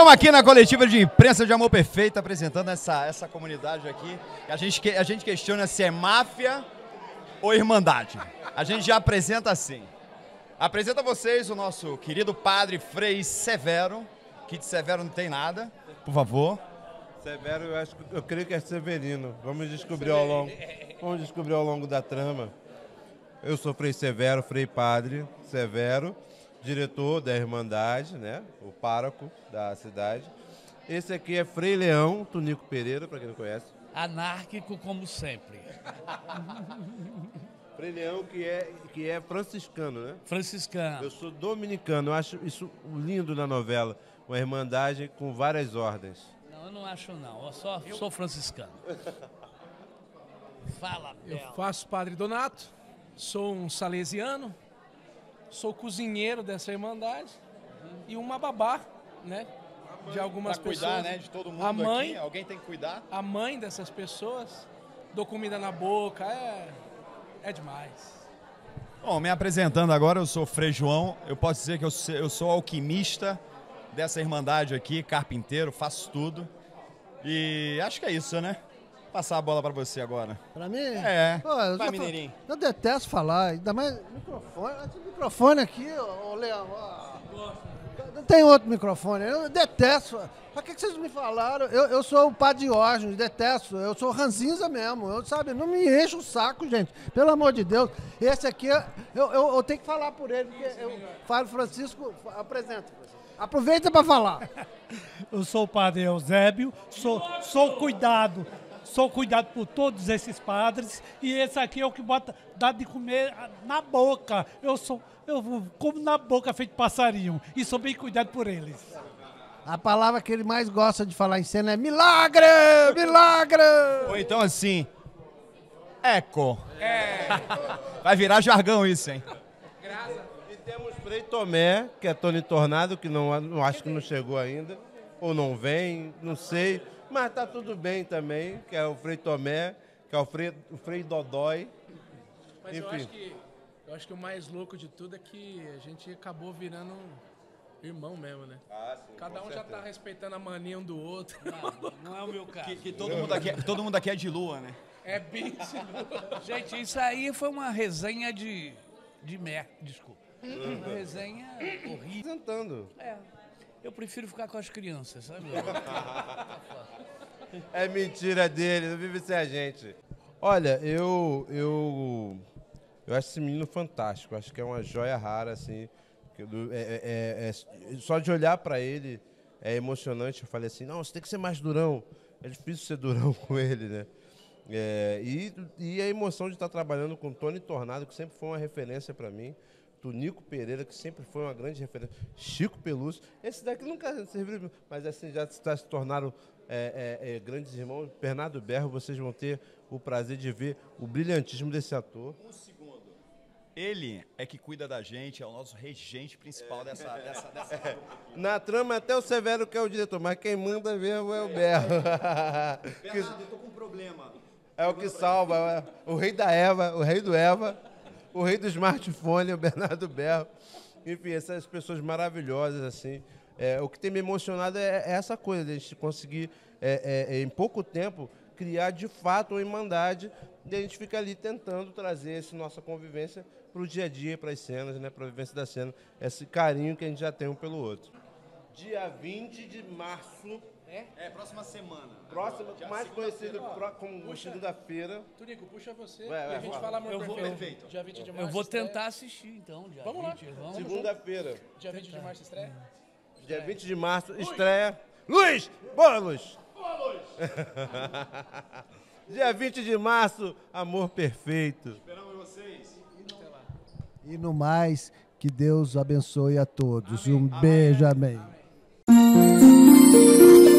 Estamos aqui na coletiva de imprensa de Amor Perfeito, apresentando essa comunidade aqui. A gente questiona se é máfia ou irmandade. A gente já apresenta assim. Apresenta a vocês o nosso querido padre Frei Severo, que de Severo não tem nada, por favor. Severo, eu creio que é Severino. Vamos descobrir ao longo da trama. Eu sou Frei Severo, Frei Padre Severo, diretor da Irmandade, né? O pároco da cidade. Esse aqui é Frei Leão, Tunico Pereira, para quem não conhece. Anárquico como sempre. Frei Leão que é franciscano, né? Franciscano. Eu sou dominicano, eu acho isso lindo na novela. Uma irmandade com várias ordens. Não, eu não acho não, eu só sou franciscano. Fala, Eu Bel. faço Padre Donato, sou um salesiano, sou cozinheiro dessa irmandade e uma babá, né? De algumas Pra cuidar, pessoas. né, de todo mundo A mãe, aqui, alguém tem que cuidar. a mãe dessas pessoas, dou comida na boca, é demais. Bom, me apresentando agora, eu sou Frei João. Eu posso dizer que eu sou alquimista dessa irmandade aqui, carpinteiro, faço tudo. E acho que é isso, né? Passar a bola pra você agora. Pra mim? É. Pô, eu Vai, já mineirinho. eu detesto falar, ainda mais microfone. Esse microfone aqui, ô Leão. Não tem outro microfone, eu detesto. Pra que vocês me falaram? Eu sou o Padre Diógenes, detesto. Eu sou ranzinza mesmo. Sabe, não me enche o saco, gente. Pelo amor de Deus. Esse aqui, eu tenho que falar por ele, porque eu falo Francisco, apresenta. Aproveita para falar. Eu sou o padre Eusébio, sou cuidado por todos esses padres e esse aqui é o que dá de comer na boca. Eu como na boca feito passarinho e sou bem cuidado por eles. A palavra que ele mais gosta de falar em cena é milagre! Milagre! Ou então assim, eco. Vai virar jargão isso, hein? E temos Frei Tomé, que é Tony Tornado, que não acho que não chegou ainda, ou não vem, não sei, mas tá tudo bem também, que é o Frei Tomé, que é o Frei Dodói. Mas Enfim. eu acho que o mais louco de tudo é que a gente acabou virando irmão mesmo, né? Sim, Cada um já tá respeitando a mania um do outro. Não é o meu caso. Que todo mundo aqui é de lua, né? É bem isso. Gente, isso aí foi uma resenha de merda, desculpa. Uma resenha horrível. Apresentando. Eu prefiro ficar com as crianças, sabe? É mentira dele, não vive sem a gente. Olha, eu acho esse menino fantástico, acho que é uma joia rara, assim. Só de olhar para ele é emocionante. Eu falei assim, não, você tem que ser mais durão. É difícil ser durão com ele, né? E a emoção de estar trabalhando com Tony Tornado, que sempre foi uma referência para mim. Tunico Pereira, que sempre foi uma grande referência. Chico Pelúcio. Esse daqui nunca serviu, mas assim já se tornaram grandes irmãos. Bernardo Berro, vocês vão ter o prazer de ver o brilhantismo desse ator. Um segundo. Ele é que cuida da gente, é o nosso regente principal dessa... Na trama até o Severo que é o diretor, mas quem manda mesmo é o Berro. Bernardo, eu tô com um problema. É o que salva, o rei da Eva, o rei do Eva, o rei do smartphone, o Bernardo Berro. Enfim, essas pessoas maravilhosas, assim. O que tem me emocionado é essa coisa, de a gente conseguir, em pouco tempo, criar de fato uma irmandade, e a gente fica ali tentando trazer essa nossa convivência para o dia a dia, para as cenas, né, para a vivência da cena, esse carinho que a gente já tem um pelo outro. Dia 20 de março, Próxima semana. próximo, mais conhecido como segunda-feira. Tunico, puxa você Vai, e a gente fala. fala amor Eu vou- perfeito. Dia 20 de março. Eu vou estreia. tentar assistir, então. Dia Vamos lá. 20, vamos. Segunda-feira, Dia 20 de março estreia? dia 20 de março, estreia. Luz! Boa luz! Dia 20 de março, Amor Perfeito. Esperamos vocês. E no mais, que Deus abençoe a todos. Um beijo, amém.